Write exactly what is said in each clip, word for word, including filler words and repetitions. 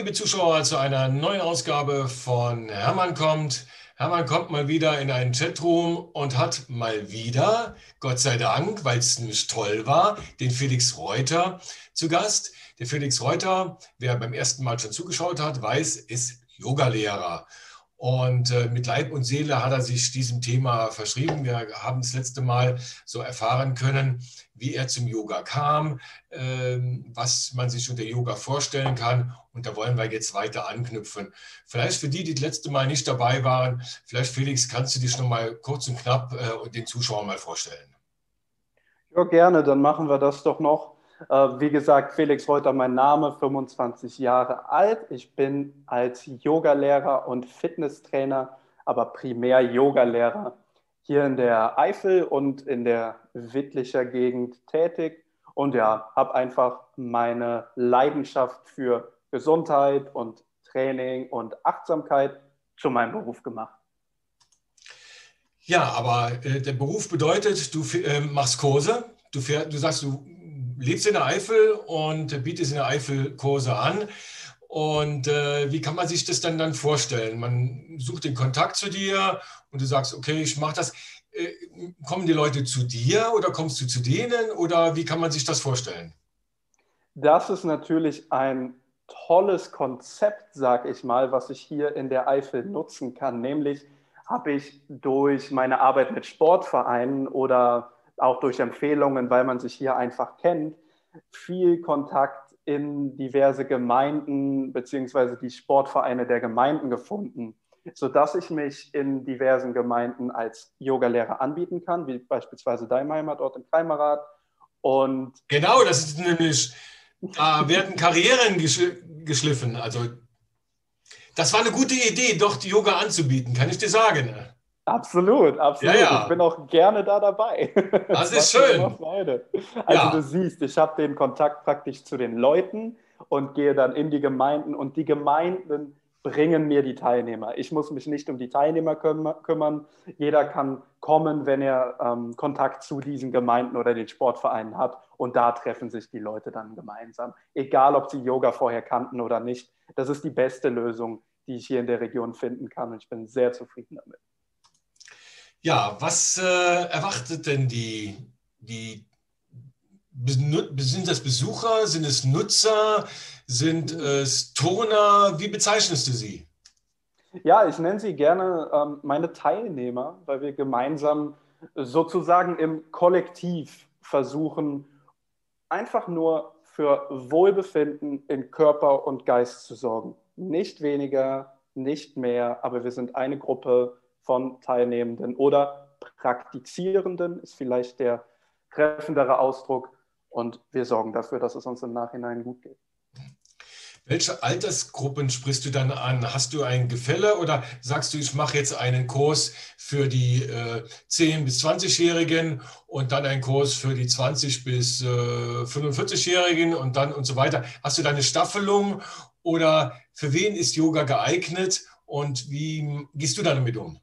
liebe Zuschauer, zu einer neuen Ausgabe von Hermann kommt. Hermann kommt mal wieder in einen Chatroom und hat mal wieder, Gott sei Dank, weil es nämlich toll war, den Felix Reuter zu Gast. Der Felix Reuter, wer beim ersten Mal schon zugeschaut hat, weiß, ist Yogalehrer. Und äh, mit Leib und Seele hat er sich diesem Thema verschrieben. Wir haben das letzte Mal so erfahren können, wie er zum Yoga kam, äh, was man sich unter Yoga vorstellen kann. Und da wollen wir jetzt weiter anknüpfen. Vielleicht für die, die das letzte Mal nicht dabei waren, vielleicht Felix, kannst du dich noch mal kurz und knapp äh, und den Zuschauern mal vorstellen? Ja, gerne, dann machen wir das doch noch. Äh, wie gesagt, Felix Reuter, mein Name, fünfundzwanzig Jahre alt. Ich bin als Yogalehrer und Fitnesstrainer, aber primär Yogalehrer hier in der Eifel und in der Wittlicher Gegend tätig. Und ja, habe einfach meine Leidenschaft für Gesundheit und Training und Achtsamkeit zu meinem Beruf gemacht. Ja, aber äh, der Beruf bedeutet, du äh, machst Kurse, du, fähr, du sagst, du lebst in der Eifel und bietest in der Eifel Kurse an. Und äh, wie kann man sich das dann, dann vorstellen? Man sucht den Kontakt zu dir und du sagst, okay, ich mache das. Äh, kommen die Leute zu dir oder kommst du zu denen oder wie kann man sich das vorstellen? Das ist natürlich ein tolles Konzept, sag ich mal, was ich hier in der Eifel nutzen kann. Nämlich habe ich durch meine Arbeit mit Sportvereinen oder auch durch Empfehlungen, weil man sich hier einfach kennt, viel Kontakt in diverse Gemeinden beziehungsweise die Sportvereine der Gemeinden gefunden, sodass ich mich in diversen Gemeinden als Yogalehrer anbieten kann, wie beispielsweise dein Heimatort in Kreimerath. Und Genau, das ist nämlich, da werden Karrieren geschl geschliffen. Also das war eine gute Idee, doch die Yoga anzubieten, kann ich dir sagen. absolut, Ja, absolut. Ich bin ja, auch gerne da dabei. das Es ist macht mir immer schön. Freude. Also du Ja, siehst, ich habe den Kontakt praktisch zu den Leuten und gehe dann in die Gemeinden und die Gemeinden bringen mir die Teilnehmer. Ich muss mich nicht um die Teilnehmer küm kümmern. Jeder kann kommen, wenn er ähm, Kontakt zu diesen Gemeinden oder den Sportvereinen hat. Und da treffen sich die Leute dann gemeinsam. Egal, ob sie Yoga vorher kannten oder nicht. Das ist die beste Lösung, die ich hier in der Region finden kann. Und ich bin sehr zufrieden damit. ja, was äh, erwartet denn die, die, sind das Besucher, sind es Nutzer, sind es Turner? Wie bezeichnest du sie? Ja, ich nenne sie gerne ähm, meine Teilnehmer, weil wir gemeinsam sozusagen im Kollektiv versuchen, einfach nur für Wohlbefinden in Körper und Geist zu sorgen. Nicht weniger, nicht mehr, aber wir sind eine Gruppe von Teilnehmenden oder Praktizierenden, ist vielleicht der treffendere Ausdruck. Und wir sorgen dafür, dass es uns im Nachhinein gut geht. Welche Altersgruppen sprichst du dann an? Hast du ein Gefälle oder sagst du, ich mache jetzt einen Kurs für die äh, zehn- bis zwanzig-Jährigen und dann einen Kurs für die zwanzig- bis äh, fünfundvierzig-Jährigen und dann und so weiter? Hast du da eine Staffelung oder für wen ist Yoga geeignet und wie gehst du damit um?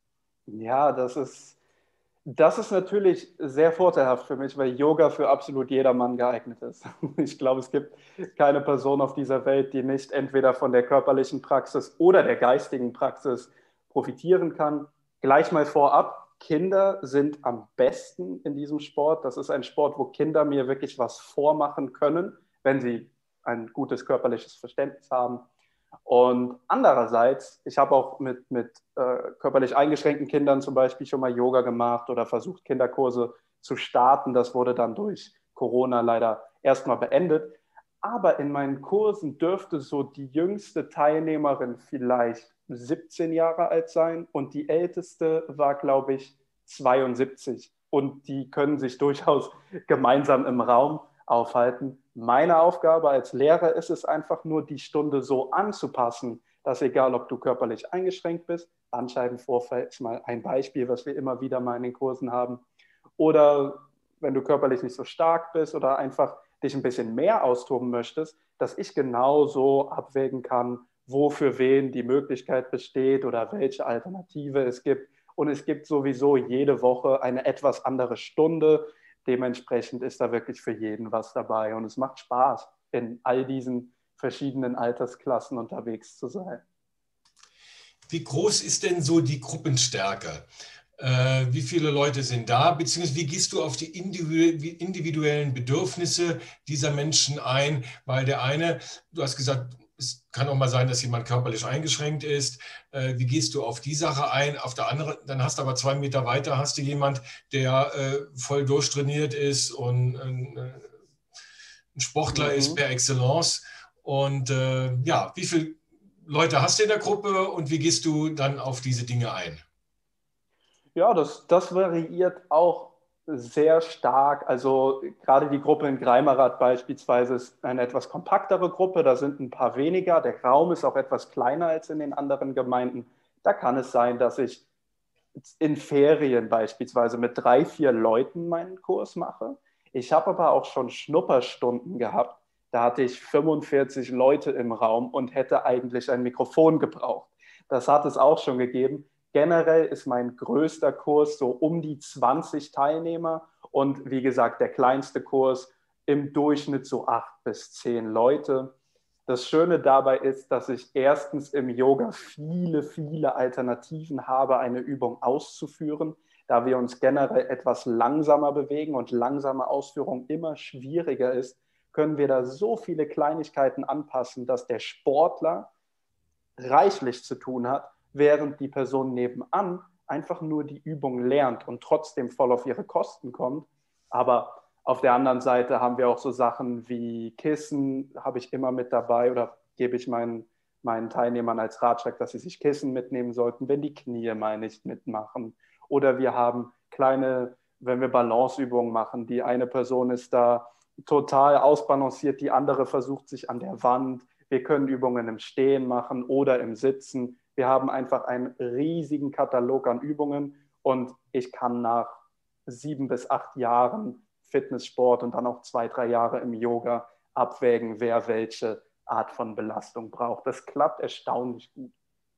Ja, das ist Das ist natürlich sehr vorteilhaft für mich, weil Yoga für absolut jedermann geeignet ist. Ich glaube, es gibt keine Person auf dieser Welt, die nicht entweder von der körperlichen Praxis oder der geistigen Praxis profitieren kann. Gleich mal vorab, Kinder sind am besten in diesem Sport. Das ist ein Sport, wo Kinder mir wirklich was vormachen können, wenn sie ein gutes körperliches Verständnis haben. Und andererseits, ich habe auch mit, mit äh, körperlich eingeschränkten Kindern zum Beispiel schon mal Yoga gemacht oder versucht, Kinderkurse zu starten. Das wurde dann durch Corona leider erstmal beendet. Aber in meinen Kursen dürfte so die jüngste Teilnehmerin vielleicht siebzehn Jahre alt sein und die älteste war, glaube ich, zweiundsiebzig. Und die können sich durchaus gemeinsam im Raum aufhalten. Meine Aufgabe als Lehrer ist es einfach nur, die Stunde so anzupassen, dass egal, ob du körperlich eingeschränkt bist, Bandscheibenvorfall ist mal ein Beispiel, was wir immer wieder mal in den Kursen haben, oder wenn du körperlich nicht so stark bist oder einfach dich ein bisschen mehr austoben möchtest, dass ich genauso abwägen kann, wo für wen die Möglichkeit besteht oder welche Alternative es gibt. Und es gibt sowieso jede Woche eine etwas andere Stunde. Dementsprechend ist da wirklich für jeden was dabei. Und es macht Spaß, in all diesen verschiedenen Altersklassen unterwegs zu sein. Wie groß ist denn so die Gruppenstärke? Äh, wie viele Leute sind da? Beziehungsweise wie gehst du auf die individuellen Bedürfnisse dieser Menschen ein? Weil der eine, du hast gesagt, es kann auch mal sein, dass jemand körperlich eingeschränkt ist. Äh, wie gehst du auf die Sache ein? Auf der anderen, dann hast du aber zwei Meter weiter, hast du jemand, der äh, voll durchtrainiert ist und äh, ein Sportler ist Mhm. per Excellence. Und äh, ja, wie viele Leute hast du in der Gruppe und wie gehst du dann auf diese Dinge ein? Ja, das, das variiert auch sehr stark. Also gerade die Gruppe in Greimarath beispielsweise ist eine etwas kompaktere Gruppe. Da sind ein paar weniger. Der Raum ist auch etwas kleiner als in den anderen Gemeinden. Da kann es sein, dass ich in Ferien beispielsweise mit drei, vier Leuten meinen Kurs mache. Ich habe aber auch schon Schnupperstunden gehabt. Da hatte ich fünfundvierzig Leute im Raum und hätte eigentlich ein Mikrofon gebraucht. Das hat es auch schon gegeben. Generell ist mein größter Kurs so um die zwanzig Teilnehmer und wie gesagt, der kleinste Kurs im Durchschnitt so acht bis zehn Leute. Das Schöne dabei ist, dass ich erstens im Yoga viele, viele Alternativen habe, eine Übung auszuführen. Da wir uns generell etwas langsamer bewegen und langsame Ausführung immer schwieriger ist, können wir da so viele Kleinigkeiten anpassen, dass der Sportler reichlich zu tun hat, während die Person nebenan einfach nur die Übung lernt und trotzdem voll auf ihre Kosten kommt. Aber auf der anderen Seite haben wir auch so Sachen wie Kissen, habe ich immer mit dabei oder gebe ich meinen, meinen Teilnehmern als Ratschlag, dass sie sich Kissen mitnehmen sollten, wenn die Knie mal nicht mitmachen. Oder wir haben kleine, wenn wir Balanceübungen machen, die eine Person ist da total ausbalanciert, die andere versucht sich an der Wand. Wir können Übungen im Stehen machen oder im Sitzen. Wir haben einfach einen riesigen Katalog an Übungen und ich kann nach sieben bis acht Jahren Fitnesssport und dann auch zwei, drei Jahre im Yoga abwägen, wer welche Art von Belastung braucht. Das klappt erstaunlich gut.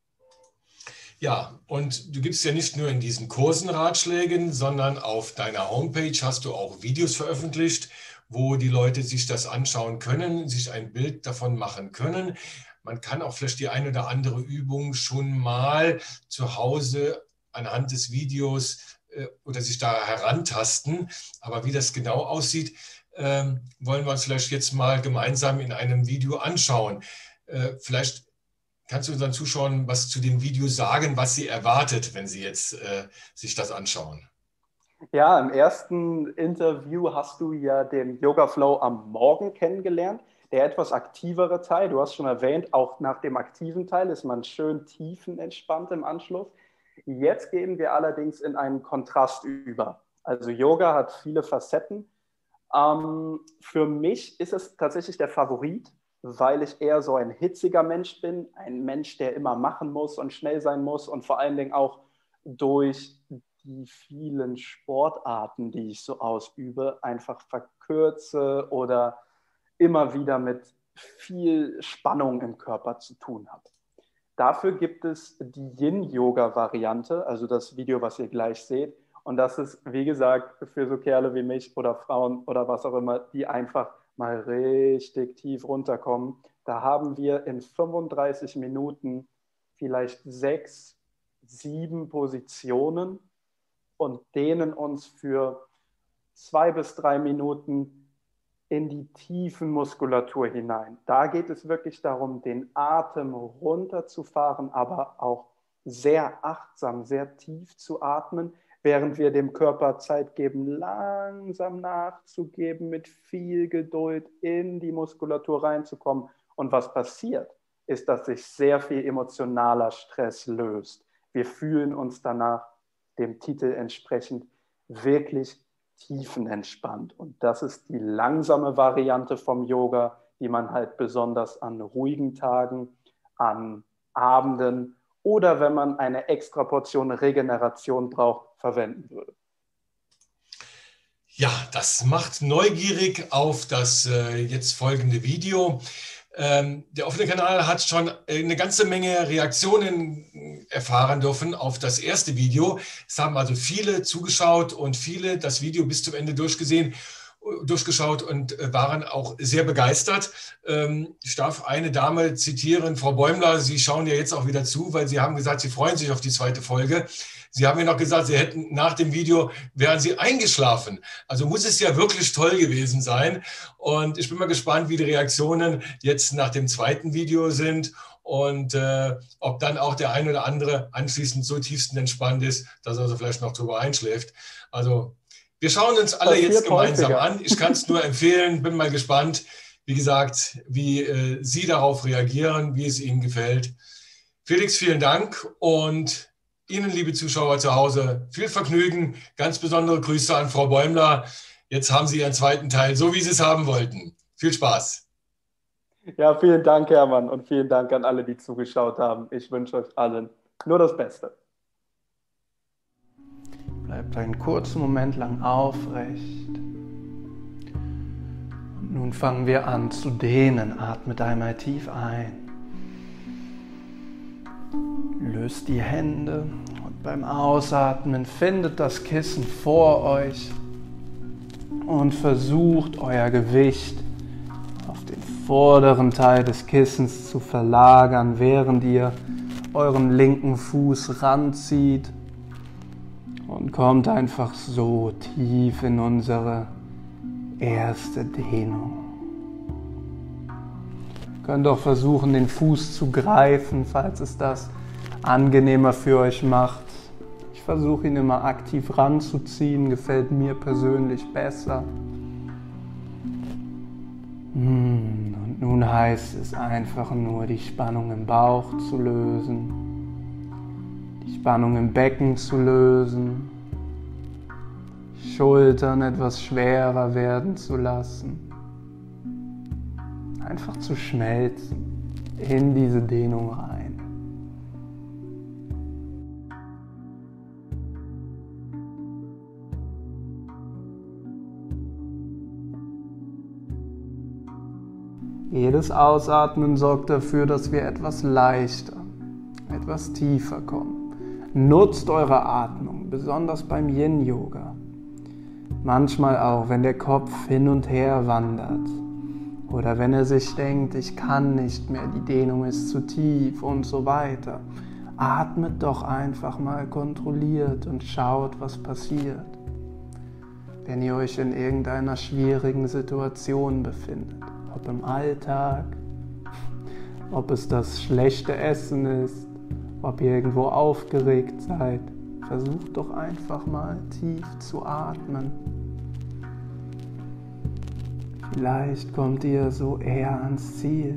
Ja, und du gibst ja nicht nur in diesen Kursen Ratschläge, sondern auf deiner Homepage hast du auch Videos veröffentlicht, wo die Leute sich das anschauen können, sich ein Bild davon machen können. Man kann auch vielleicht die eine oder andere Übung schon mal zu Hause anhand des Videos äh, oder sich da herantasten. Aber wie das genau aussieht, äh, wollen wir uns vielleicht jetzt mal gemeinsam in einem Video anschauen. Äh, vielleicht kannst du unseren Zuschauern was zu dem Video sagen, was sie erwartet, wenn sie jetzt äh, sich das anschauen? Ja, im ersten Interview hast du ja den Yoga Flow am Morgen kennengelernt, der etwas aktivere Teil. Du hast schon erwähnt, auch nach dem aktiven Teil ist man schön tiefenentspannt im Anschluss. Jetzt gehen wir allerdings in einen Kontrast über. Also Yoga hat viele Facetten. Ähm, für mich ist es tatsächlich der Favorit, weil ich eher so ein hitziger Mensch bin, ein Mensch, der immer machen muss und schnell sein muss und vor allen Dingen auch durch die vielen Sportarten, die ich so ausübe, einfach verkürze oder immer wieder mit viel Spannung im Körper zu tun habe. Dafür gibt es die Yin-Yoga-Variante, also das Video, was ihr gleich seht. Und das ist, wie gesagt, für so Kerle wie mich oder Frauen oder was auch immer, die einfach mal richtig tief runterkommen. Da haben wir in fünfunddreißig Minuten vielleicht sechs, sieben Positionen und dehnen uns für zwei bis drei Minuten in die tiefen Muskulatur hinein. Da geht es wirklich darum, den Atem runterzufahren, aber auch sehr achtsam, sehr tief zu atmen, während wir dem Körper Zeit geben, langsam nachzugeben, mit viel Geduld in die Muskulatur reinzukommen. Und was passiert, ist, dass sich sehr viel emotionaler Stress löst. Wir fühlen uns danach dem Titel entsprechend wirklich tiefenentspannt. Und das ist die langsame Variante vom Yoga, die man halt besonders an ruhigen Tagen, an Abenden oder wenn man eine extra Portion Regeneration braucht, verwenden würde. Ja, das macht neugierig auf das äh, jetzt folgende Video. Ähm, der offene Kanal hat schon eine ganze Menge Reaktionen erfahren dürfen auf das erste Video. Es haben also viele zugeschaut und viele das Video bis zum Ende durchgesehen. durchgeschaut und waren auch sehr begeistert. Ich darf eine Dame zitieren, Frau Bäumler, Sie schauen ja jetzt auch wieder zu, weil Sie haben gesagt, Sie freuen sich auf die zweite Folge. Sie haben mir noch gesagt, Sie hätten nach dem Video, wären Sie eingeschlafen. Also muss es ja wirklich toll gewesen sein. Und ich bin mal gespannt, wie die Reaktionen jetzt nach dem zweiten Video sind und äh, ob dann auch der ein oder andere anschließend so tiefstenentspannt ist, dass er also vielleicht noch drüber einschläft. Also wir schauen uns alle jetzt gemeinsam an. Ich kann es nur empfehlen, bin mal gespannt, wie gesagt, wie äh, Sie darauf reagieren, wie es Ihnen gefällt. Felix, vielen Dank und Ihnen, liebe Zuschauer zu Hause, viel Vergnügen. Ganz besondere Grüße an Frau Bäumler. Jetzt haben Sie Ihren zweiten Teil, so wie Sie es haben wollten. Viel Spaß. Ja, vielen Dank, Hermann, und vielen Dank an alle, die zugeschaut haben. Ich wünsche euch allen nur das Beste. Bleibt einen kurzen Moment lang aufrecht. Und nun fangen wir an zu dehnen. Atmet einmal tief ein. Löst die Hände und beim Ausatmen findet das Kissen vor euch und versucht euer Gewicht auf den vorderen Teil des Kissens zu verlagern, während ihr euren linken Fuß ranzieht und kommt einfach so tief in unsere erste Dehnung. Ihr könnt auch versuchen, den Fuß zu greifen, falls es das angenehmer für euch macht. Ich versuche ihn immer aktiv ranzuziehen, gefällt mir persönlich besser. Und nun heißt es einfach nur, die Spannung im Bauch zu lösen, die Spannung im Becken zu lösen, Schultern etwas schwerer werden zu lassen, einfach zu schmelzen in diese Dehnung rein. Jedes Ausatmen sorgt dafür, dass wir etwas leichter, etwas tiefer kommen. Nutzt eure Atmung, besonders beim Yin-Yoga. Manchmal auch, wenn der Kopf hin und her wandert oder wenn er sich denkt, ich kann nicht mehr, die Dehnung ist zu tief und so weiter. Atmet doch einfach mal kontrolliert und schaut, was passiert. Wenn ihr euch in irgendeiner schwierigen Situation befindet. Ob im Alltag, ob es das schlechte Essen ist, ob ihr irgendwo aufgeregt seid. Versucht doch einfach mal tief zu atmen. Vielleicht kommt ihr so eher ans Ziel.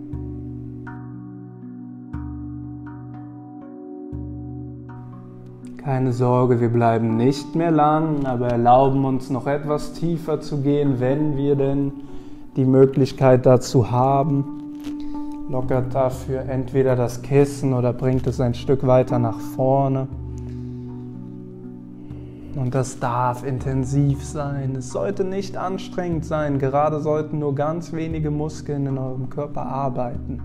Keine Sorge, wir bleiben nicht mehr lang, aber erlauben uns noch etwas tiefer zu gehen, wenn wir denn die Möglichkeit dazu haben. Lockert dafür entweder das Kissen oder bringt es ein Stück weiter nach vorne. Und das darf intensiv sein. Es sollte nicht anstrengend sein. Gerade sollten nur ganz wenige Muskeln in eurem Körper arbeiten.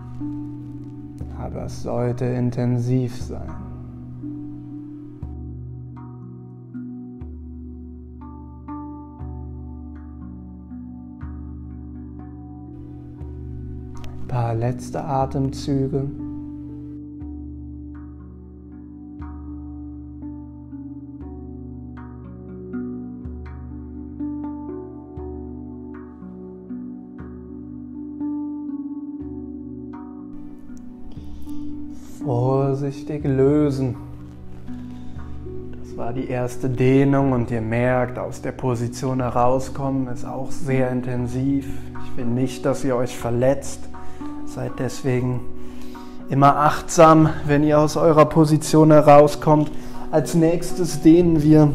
Aber es sollte intensiv sein. Ein paar letzte Atemzüge. Vorsichtig lösen. Das war die erste Dehnung und ihr merkt, aus der Position herauskommen ist auch sehr intensiv. Ich will nicht, dass ihr euch verletzt. Seid deswegen immer achtsam, wenn ihr aus eurer Position herauskommt. Als nächstes dehnen wir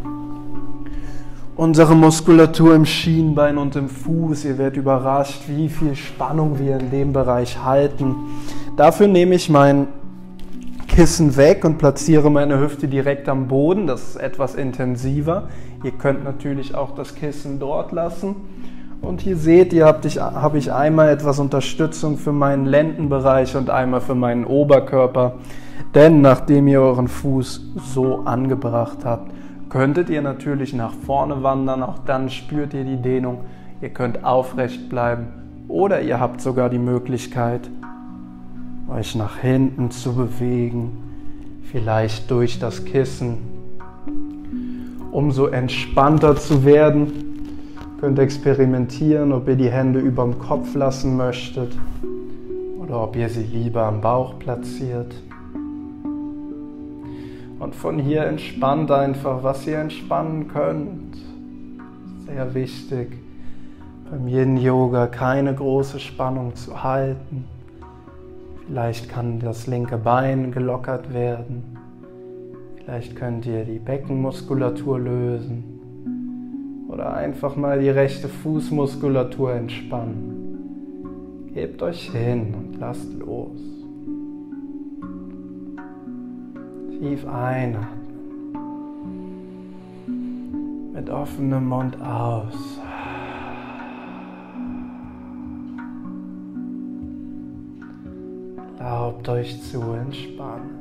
unsere Muskulatur im Schienbein und im Fuß. Ihr werdet überrascht, wie viel Spannung wir in dem Bereich halten. Dafür nehme ich mein Kissen weg und platziere meine Hüfte direkt am Boden. Das ist etwas intensiver. Ihr könnt natürlich auch das Kissen dort lassen. Und hier seht ihr, habe ich, hab ich einmal etwas Unterstützung für meinen Lendenbereich und einmal für meinen Oberkörper. Denn nachdem ihr euren Fuß so angebracht habt, könntet ihr natürlich nach vorne wandern, auch dann spürt ihr die Dehnung. Ihr könnt aufrecht bleiben oder ihr habt sogar die Möglichkeit, euch nach hinten zu bewegen, vielleicht durch das Kissen. Umso entspannter zu werden, könnt experimentieren, ob ihr die Hände über dem Kopf lassen möchtet oder ob ihr sie lieber am Bauch platziert. Und von hier entspannt einfach, was ihr entspannen könnt. Sehr wichtig, beim Yin-Yoga keine große Spannung zu halten. Vielleicht kann das linke Bein gelockert werden. Vielleicht könnt ihr die Beckenmuskulatur lösen. Oder einfach mal die rechte Fußmuskulatur entspannen. Gebt euch hin und lasst los. Tief einatmen. Mit offenem Mund aus. Erlaubt euch zu entspannen.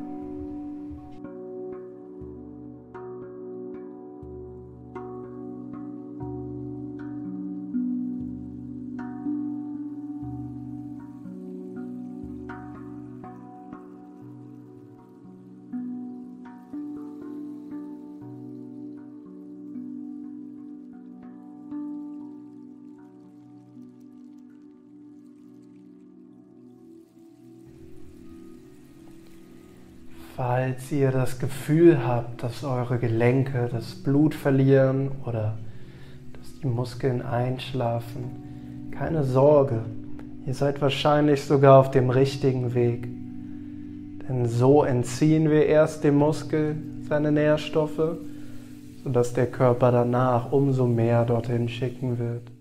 Falls ihr das Gefühl habt, dass eure Gelenke das Blut verlieren oder dass die Muskeln einschlafen, keine Sorge, ihr seid wahrscheinlich sogar auf dem richtigen Weg. Denn so entziehen wir erst dem Muskel seine Nährstoffe, sodass der Körper danach umso mehr dorthin schicken wird.